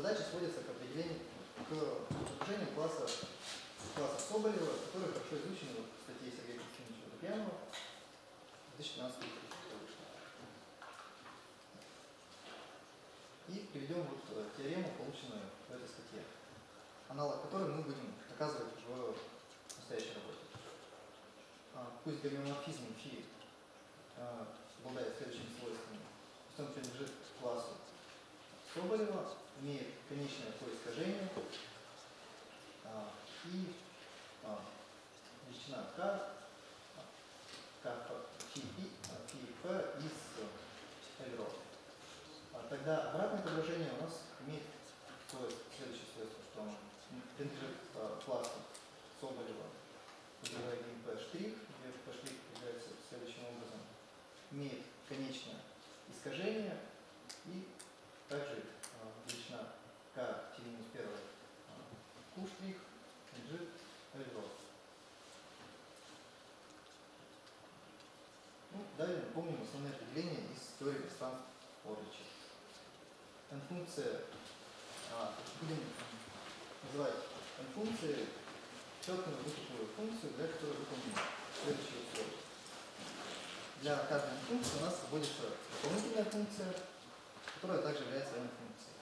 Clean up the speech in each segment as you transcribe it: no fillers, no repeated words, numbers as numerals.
задача сводится к определению, к определению класса Соболева, который хорошо изучен в статье Сергея Константиновича Водопьянова 2015 года. И приведем вот теорему, полученную в этой статье, аналог которой мы будем доказывать в настоящей работе. Пусть гомеоморфизм φ обладает следующими свойствами. Он принадлежит классу Соболева, имеет конечное искажение и величина k φ из L-ρ. Тогда обратное отображение у нас имеет следующее свойство, что он принадлежит классу Соболева, выбирая P', где P' является следующим образом, имеет конечное искажение и также величина k t-1 Q' принадлежит L'. Далее напомним основные определения из теории пространств Орлича. N-функция, будем называть n-функцией четко вычислимую функцию, для которой выполнены следующие условия. Для каждой n-функции у нас вводится дополнительная функция, которая также является n-функцией.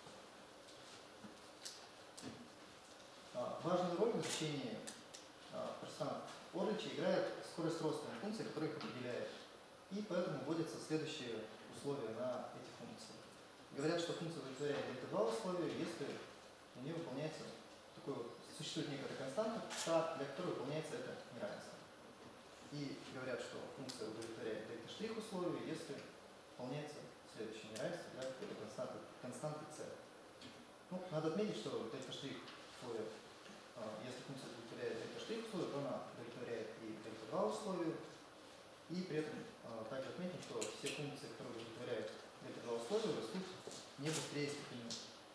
Важную роль в изучении пространств Орлича играет скорость роста функций, которая их определяет. И поэтому вводятся следующие условия на эти функции. Говорят, что функция удовлетворяет δ2 условия, если у нее выполняется существует некая константа, для которой выполняется это неравенство. И говорят, что функция удовлетворяет δ' условия, если выполняется следующее неравенство для какой-то константы c. Надо отметить, что δ' условия, если функция удовлетворяет δ' условия, то она удовлетворяет и δ2 условию. И при этом также отметим, что все функции, которые удовлетворяют δ2 условия, растут не быстрее степени.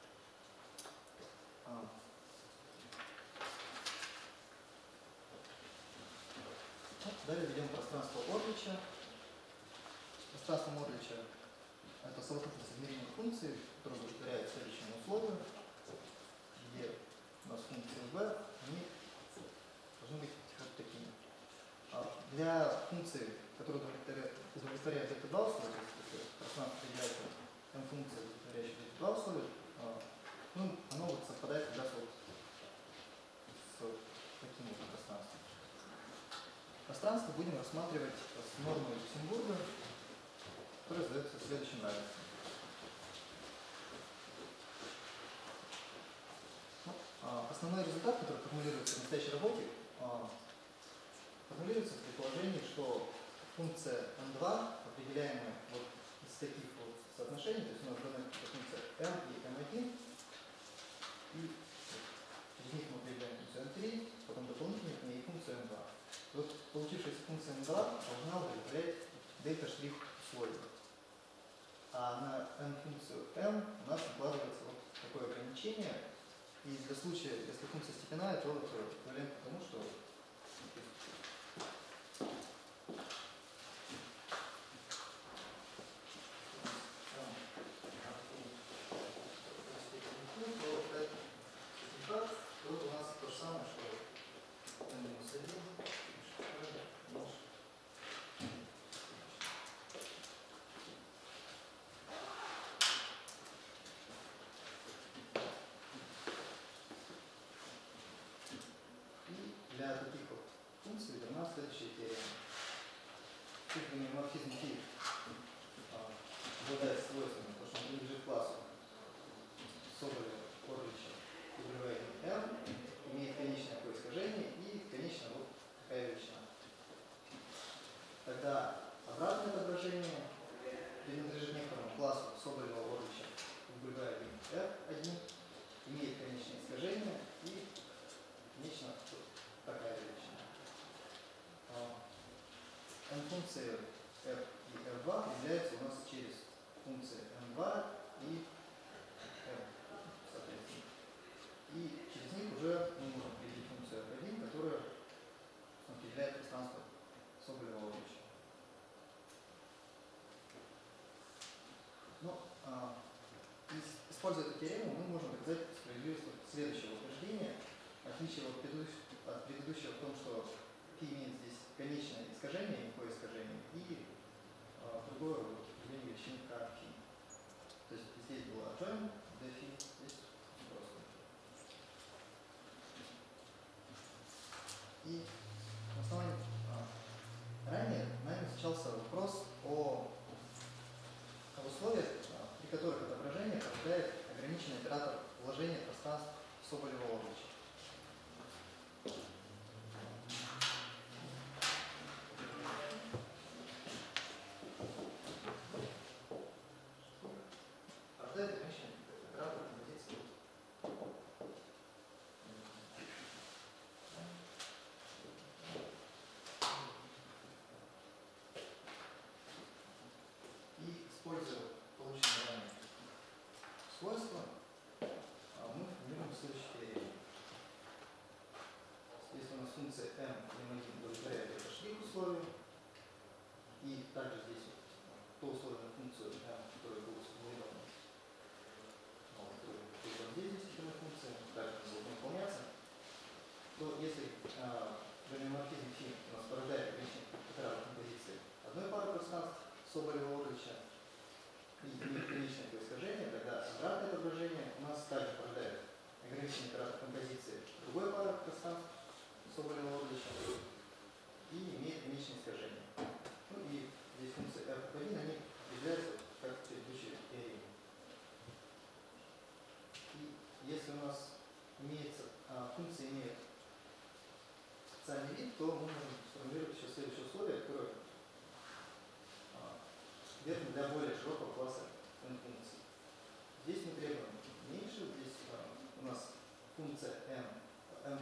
Далее введем пространство Орлича. Пространством Орлича это совокупность измеримых функций, которые удовлетворяют следующему условию, где у нас функции b, они должны быть вот такими. Для функции, которые удовлетворяют δ2 условия, то есть пространство определяется n-функция, удовлетворяющая δ2 условия, оно совпадает как раз с таким вот пространством. Пространство будем рассматривать с нормой Люксембурга, которая задается следующим равенством. Основной результат, который формулируется в настоящей работе, формулируется в предположении, что функция n2, определяемая из таких соотношений, то есть у нас дана функция m и m1, и через них мы определяем функцию n3, потом дополнительно к ней функцию n2. Получившаяся функция n2 должна удовлетворять δ' условия. А на n-функцию m у нас накладывается такое ограничение. И для случая, если функция степенная, то это эквивалент к тому, что то у нас то же самое, что n-1 для таких функций дана следующая теорема. Гомеоморфизм φ обладает свойствами, потому что он принадлежит классу Соболева, Орлича, m, имеет конечное искажение и конечно такая величина. Тогда обратное отображение принадлежит некоторому классу Соболева, Орлича, f1, имеет конечное искажение и конечно такая величина. N-функции f и f2 являются у нас через функции n2 и m, соответственно. И через них уже мы можем определить функцию f1, которая определяет пространство Соболева-Орлича. Используя эту теорему мы можем доказать справедливость следующего утверждения. Отличие от предыдущего в том, что φ имеет здесь конечное искажение, никакое искажение, и другое определение величины k φ. То есть здесь было adjoint dφ, здесь просто. И на основании ранее нами изучался вопрос о условиях, при которых отображение порождает ограниченный оператор вложения пространств Соболева-Орлыча. Порождает ограниченный оператор композиции. И используя полученные ранее свойства, мы формируем следующий теорему. Если у нас функция m m1 удовлетворяет это штрих условие, и также здесь то условие на функцию m, которое было сформулировано, здесь действительно функция, также будет выполняться, то если гомеоморфизм φ у нас порождает ограниченный оператор композиции одной пары пространств Соболева-Орлыча и имеет конечное искажение, тогда обратное отображение у нас также порождает ограниченный оператор композиции другой пары пространств Соболева-Орлыча и имеет конечное искажение. Ну и здесь функция f1, они являются как в предыдущей теореме. И если у нас функция имеет специальный вид, то мы можем сформулировать еще следующее условие, которое верно для более широкого класса функций. Здесь мы требуем меньше, здесь у нас функция m,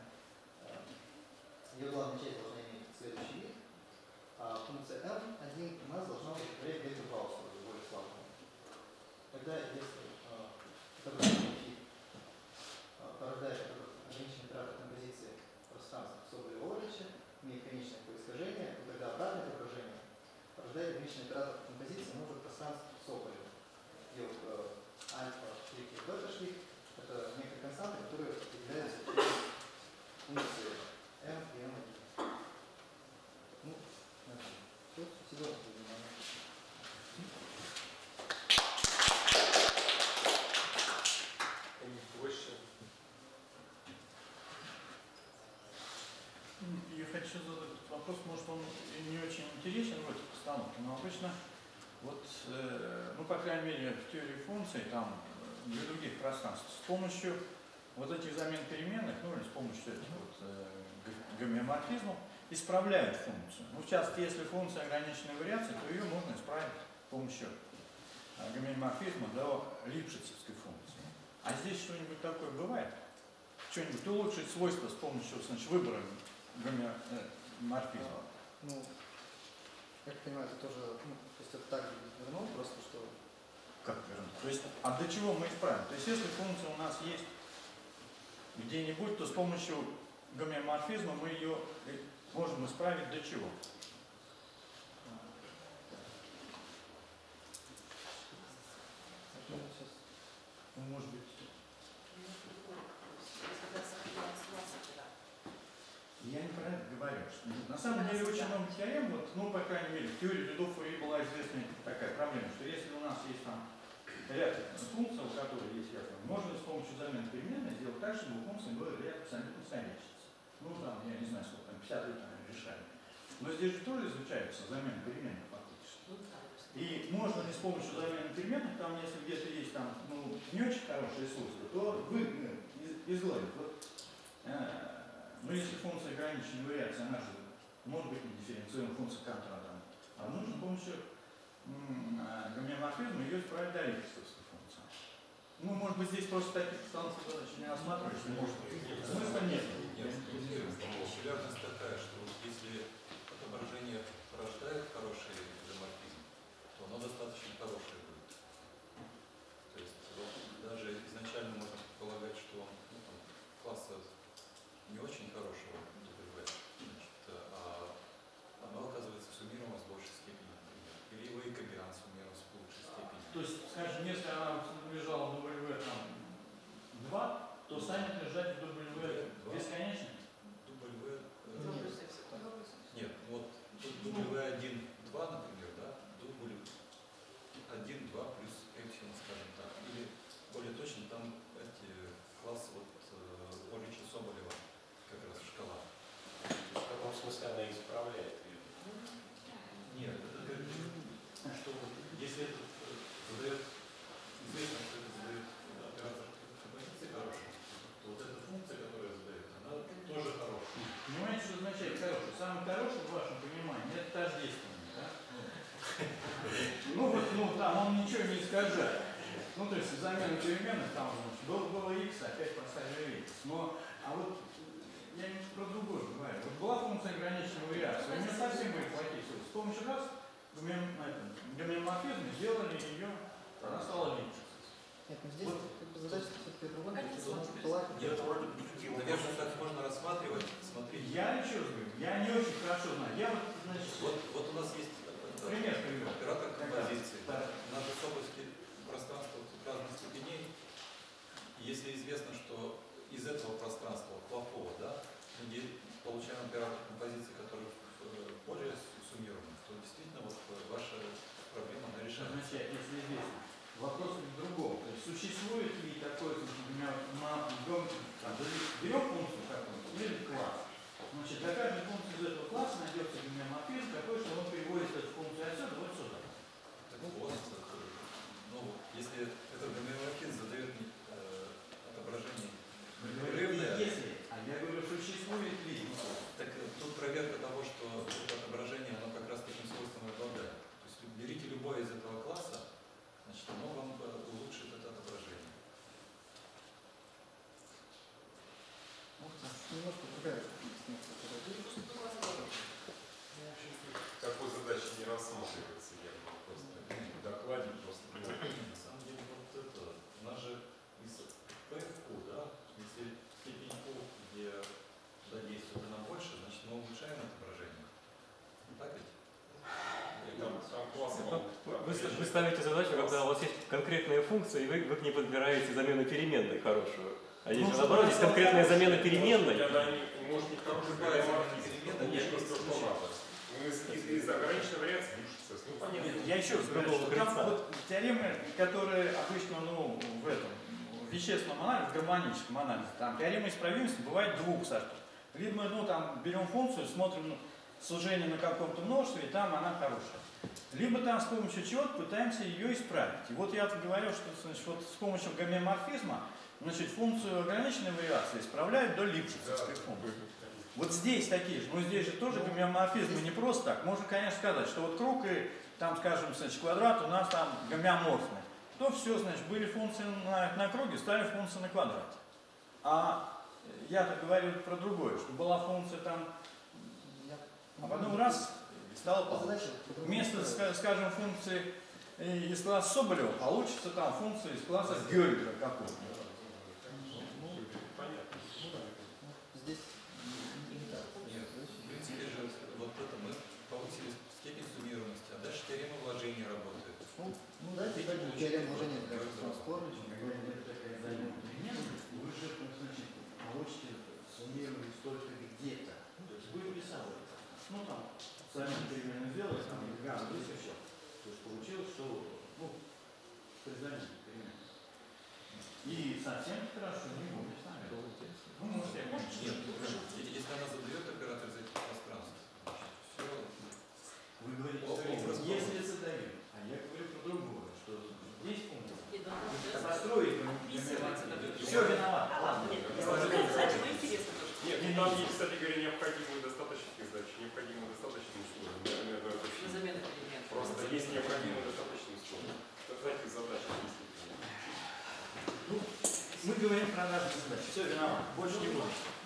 ее главная часть должна иметь следующий вид, а функция m1 у нас должна удовлетворять где-то два условия, более слабые. Тогда, если отображение φ порождает ограниченный оператор композиции пространства Соболева-Орлыча, имеет конечное искажение, то тогда обратное отображение порождает ограниченный оператор композиции новых пространств Соболева. Где вот альфа штрих и бета штрих это некая константа, которая определяется через функции m и m1. Ну, все, спасибо за внимание. Я хочу задать вопрос, может он не очень интересен в этой постановке, но обычно, вот, ну, по крайней мере, в теории функций, там, для других пространств, с помощью вот этих замен переменных, ну, или с помощью этих вот гомеоморфизмов, исправляют функцию. Ну, в частности, если функция ограниченной вариации, то ее можно исправить с помощью гомеоморфизма до липшицевской функции. А здесь что-нибудь такое бывает? Что-нибудь улучшить свойства с помощью, значит, выбора гомеоморфизма? Ну, как я понимаю, это тоже, то есть это так вернул, просто что... Как вернуть? То есть, а до чего мы исправим? То есть, если функция у нас есть где-нибудь, то с помощью гомеоморфизма мы ее можем исправить до чего? Ну, может быть... Я не про это говорю. На самом деле очень много теорем, вот, ну, по крайней мере, в теории рядов Фурье была известна такая проблема, что если у нас есть там ряд функций, у которых есть ясно, можно с помощью замены переменной сделать так, чтобы у функции был ряд абсолютно стоящийся. Ну, там, я не знаю, сколько там, 50 лет решали. Но здесь же тоже изучается замена переменных фактически. И можно ли с помощью замены переменных, там, если где-то есть там, ну, не очень хорошие свойства, то изгладить. Вот, ну, если функция ограниченной вариации, она же может быть не дифференцируемая функция контрата. А нужно с помощью гомеоморфизма ее исправить до липшицевской функции. Ну, может быть, здесь просто таких станций задачи не рассматривать, что может быть. Смысла нет. Популярность такая, что если отображение порождает хороший гомеоморфизм, то оно достаточно хорошее будет. То есть даже изначально можно предполагать, что класса не очень хорошего W, а оно оказывается суммировано с большей степени, например. Или его и когерант суммирован с лучшей степени. То есть, скажем, если она лежала в W там, станет лежать в W бесконечно? W, нет, вот тут W1, 2, например, да, W1, 2 плюс эпсилон, скажем так, или более точно там эти классы вот Орича Соболева, как раз шкала. В каком смысле она исправляет ее? Нет, это что если это задает, известно, что это задает оператор композиции хороший, то вот эта функция, которая задает, она тоже хорошая. Понимаете, что означает хороший? Самый хороший в вашем понимании это тождественный, да? Ну вот, ну там он ничего не искажает. Ну то есть замена переменных там было x, опять поставили x. Но, а вот я не про другое говорю. Вот была функция ограниченного вариации, у нее совсем были плохие свойства. С помощью раз гомеоморфизма сделали ее, она стала линчиться. Нет, ну здесь как бы задача все-таки другая. Нет, наверное, так можно рассматривать, смотрите. Я еще раз говорю, я не очень хорошо знаю. Я вот, значит, Вот у нас есть пример привел. оператор композиции. Да. Надо с области пространства разных степеней. Если известно, что из этого пространства плохого, да, мы получаем оператор композиции, который более суммированный, то действительно вот ваша проблема она Что решается. означает, если известно? Вопрос в другом. То есть существует ли такой, например, берем функцию какую-то или класс. Значит, для каждой функции из этого класса найдется гомеоморфизм такой, что он приводит эту функцию отсюда вот сюда. Так вот, ну, если этот гомеоморфизм задает отображение непрерывное, Если, а я говорю, существует ли. так тут проверка того, что это отображение, оно как раз таким свойством и обладает. То есть берите любое из этого класса, значит, оно вам улучшит это отображение. Немножко другая. Такой задачи не рассматривается, я просто в докладе просто. На самом деле, вот это, у нас же из P в Q, да, если степень Q, где действует она больше, значит, мы улучшаем отображение. Так ведь? Там классы Вы ставите задачу, когда у вас есть конкретная функция, и вы к ней подбираете замену переменной хорошую. А если наоборот, есть конкретная замена переменной. Может быть, хороший гомеоморфизм, нет, просто надо. Из ограниченной вариации лишится. Ну, понятно. Я еще раз говорю, что там вот теоремы, которые обычно, ну, в этом, в вещественном анализе, в гармоническом анализе, там теорема исправимости бывает двух сортов. Либо мы, ну, там, берем функцию, смотрим, ну, сужение на каком-то множестве, и там она хорошая. Либо там с помощью чего-то пытаемся ее исправить. И вот я говорил, что, значит, вот с помощью гомеоморфизма, значит, функцию ограниченной вариации исправляют до липшицевской функции. Вот здесь такие же, но здесь же тоже гомеоморфизмы не просто так. Можно, конечно, сказать, что вот круг и там, скажем, значит, квадрат у нас там гомеоморфны. То все, значит, были функции на круге, стали функции на квадрате. А я-то говорю про другое, что была функция там, а потом раз стало похоже. Вместо, скажем, функции из класса Соболева получится там функция из класса Гёльдера какого-то. Здесь не так. Нет, в принципе же вот это мы повысили степень суммированности, а дальше теорема вложения работает. Ну да, теперь теорема вложения для скорости. Вы же, значит, получите суммировать только где-то. То есть вы рисовали. Ну там, сами перемены сделали, там гамма высочил. То есть получилось, что, ну, при замене перемен. И совсем хорошо не будет с нами. Ну, может, я Нет, если она задает оператор из этих пространств, все. Вы говорите, что если задают, а я говорю про другое, что здесь функция. Построить все виноват. Нет, ну, там есть, кстати говоря, необходимые достаточные задачи, необходимые достаточные условия. Просто есть необходимые достаточные условия. Таких задач действительно. Ну, мы говорим про разные задачи. Все виноват. Больше не будет.